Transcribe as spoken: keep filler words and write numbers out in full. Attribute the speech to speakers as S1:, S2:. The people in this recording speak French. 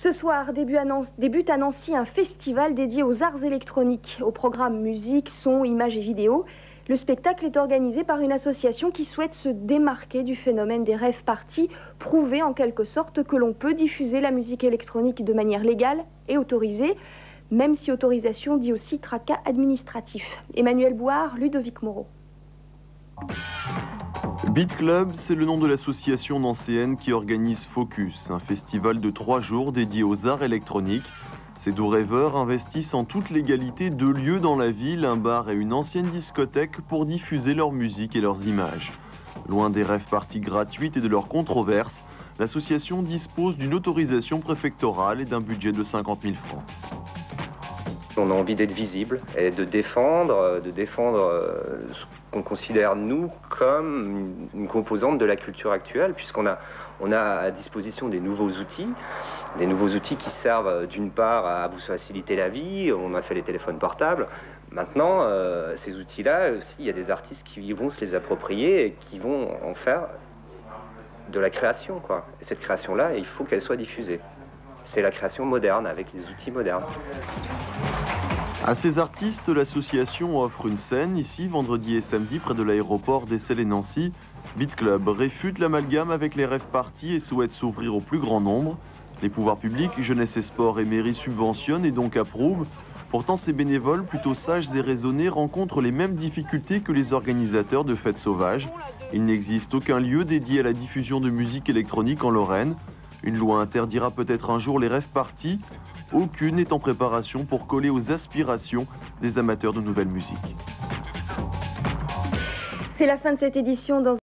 S1: Ce soir début à Nancy, débute à Nancy un festival dédié aux arts électroniques. Au programme musique, son, images et vidéos. Le spectacle est organisé par une association qui souhaite se démarquer du phénomène des rave parties, prouver en quelque sorte que l'on peut diffuser la musique électronique de manière légale et autorisée, même si autorisation dit aussi tracas administratif. Emmanuel Bouard, Ludovic Moreau.
S2: Beat Club, c'est le nom de l'association nancéenne qui organise Focus, un festival de trois jours dédié aux arts électroniques. Ces doux rêveurs investissent en toute légalité deux lieux dans la ville, un bar et une ancienne discothèque, pour diffuser leur musique et leurs images. Loin des rave parties gratuites et de leurs controverses, l'association dispose d'une autorisation préfectorale et d'un budget de cinquante mille francs.
S3: On a envie d'être visible et de défendre, de défendre ce qu'on considère, nous, comme une composante de la culture actuelle, puisqu'on a, on a à disposition des nouveaux outils, des nouveaux outils qui servent d'une part à vous faciliter la vie. On a fait les téléphones portables. Maintenant, euh, ces outils-là, aussi, il y a des artistes qui vont se les approprier et qui vont en faire de la création, quoi. Et cette création-là, il faut qu'elle soit diffusée. C'est la création moderne, avec les outils modernes.
S2: À ces artistes, l'association offre une scène, ici, vendredi et samedi, près de l'aéroport d'Essel et Nancy. Beat Club réfute l'amalgame avec les rave parties et souhaite s'ouvrir au plus grand nombre. Les pouvoirs publics, jeunesse et sport et mairie subventionnent et donc approuvent. Pourtant, ces bénévoles, plutôt sages et raisonnés, rencontrent les mêmes difficultés que les organisateurs de fêtes sauvages. Il n'existe aucun lieu dédié à la diffusion de musique électronique en Lorraine. Une loi interdira peut-être un jour les rave parties. Aucune n'est en préparation pour coller aux aspirations des amateurs de nouvelle musique.
S1: C'est la fin de cette édition dans